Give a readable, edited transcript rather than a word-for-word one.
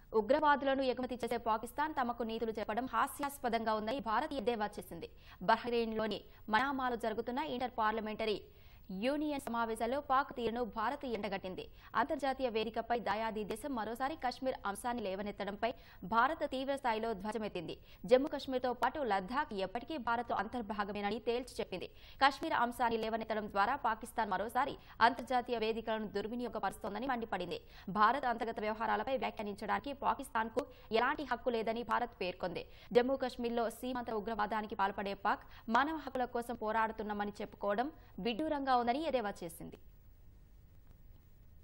ఉగ్రవాదులను ఎగుమతి చేసే పాకిస్తాన్ తమకు నీతులు చెప్పడం హాస్యాస్పదంగా ఉందని భారత్ ఎద్దేవా చేసింది. బహ్రెయిన్లోని మనామాలో జరుగుతున్న ఇంటర్ పార్లమెంటరీ యూనియన్ సమావేశాల్లో పాక్ తీరును భారత్ ఎండగట్టింది. అంతర్జాతీయ వేదికపై దాయాది దేశం మరోసారి కశ్మీర్ అంశాన్ని లేవనెత్తడంపై భారత్ తీవ్ర స్థాయిలో ధ్వజమెత్తింది. జమ్మూ కశ్మీర్తో పాటు లద్దాఖ్ ఎప్పటికీ భారత్ అంతర్భాగమేనని తేల్చి చెప్పింది. కశ్మీర్ అంశాన్ని లేవనెత్తడం ద్వారా పాకిస్తాన్ మరోసారి అంతర్జాతీయ వేదికలను దుర్వినియోగపరుస్తోందని మండిపడింది. భారత్ అంతర్గత వ్యవహారాలపై వ్యాఖ్యానించడానికి పాకిస్తాన్కు ఎలాంటి హక్కు లేదని భారత్ పేర్కొంది. జమ్మూ కశ్మీర్లో సీమాంత ఉగ్రవాదానికి పాల్పడే పాక్ మానవ హక్కుల కోసం పోరాడుతున్నామని చెప్పుకోవడం విడ్డూరంగా ఉందని ఎద్దేవా చేసింది.